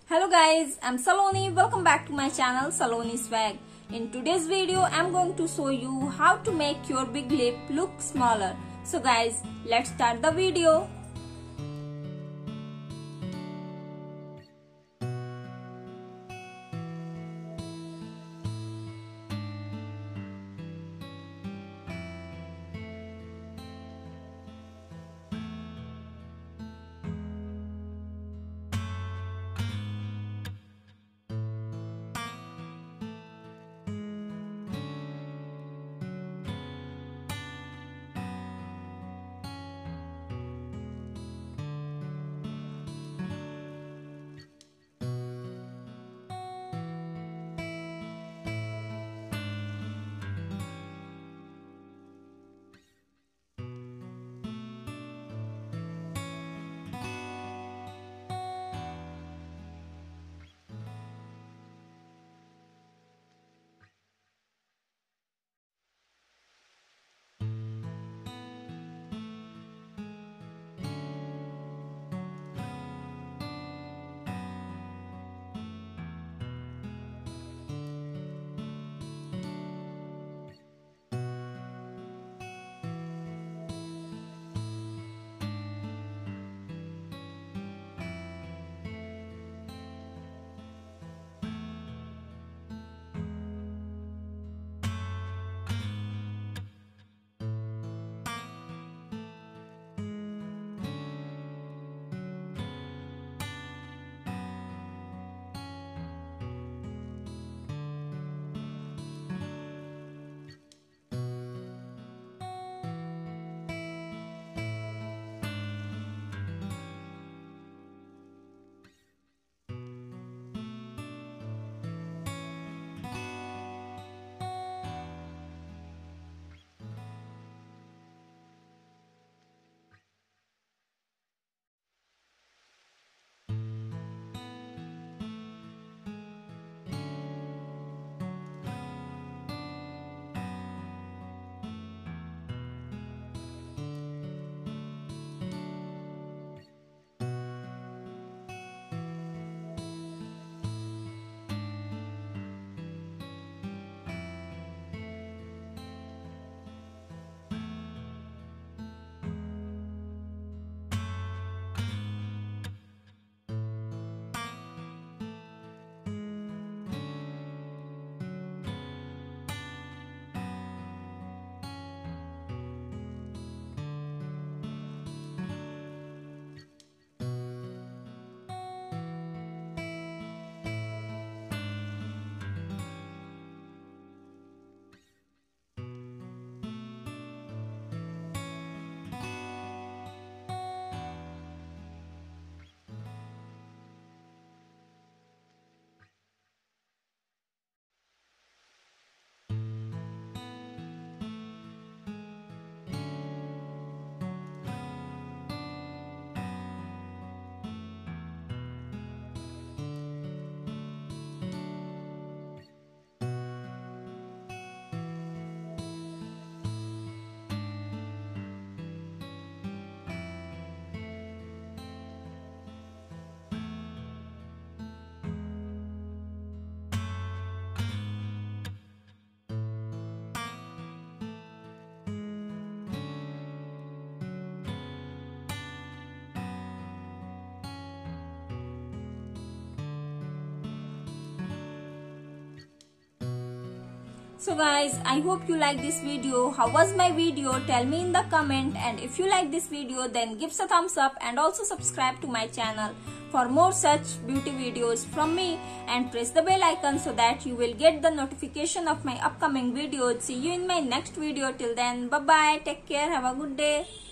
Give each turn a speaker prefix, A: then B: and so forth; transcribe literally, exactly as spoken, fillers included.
A: Hello guys, I'm Saloni. Welcome back to my channel Saloni Swag. In today's video, I'm going to show you how to make your big lip look smaller. So guys, let's start the video. So guys, I hope you like this video. How was my video? Tell me in the comment, and if you like this video then give a thumbs up and also subscribe to my channel for more such beauty videos from me, and press the bell icon so that you will get the notification of my upcoming videos. See you in my next video. Till then, bye bye, take care, have a good day.